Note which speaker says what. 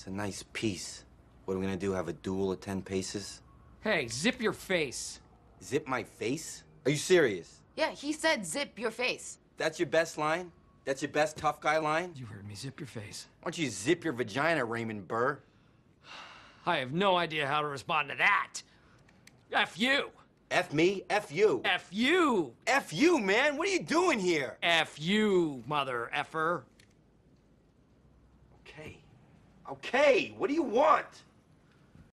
Speaker 1: It's a nice piece. What are we gonna do, have a duel at 10 paces?
Speaker 2: Hey, zip your face.
Speaker 1: Zip my face? Are you serious?
Speaker 3: Yeah, he said zip your face.
Speaker 1: That's your best line? That's your best tough guy line?
Speaker 2: You heard me, zip your face.
Speaker 1: Why don't you zip your vagina, Raymond Burr?
Speaker 2: I have no idea how to respond to that. F you.
Speaker 1: F me? F you.
Speaker 2: F you.
Speaker 1: F you, man! What are you doing here?
Speaker 2: F you, mother effer.
Speaker 1: Okay. Okay, what do you want?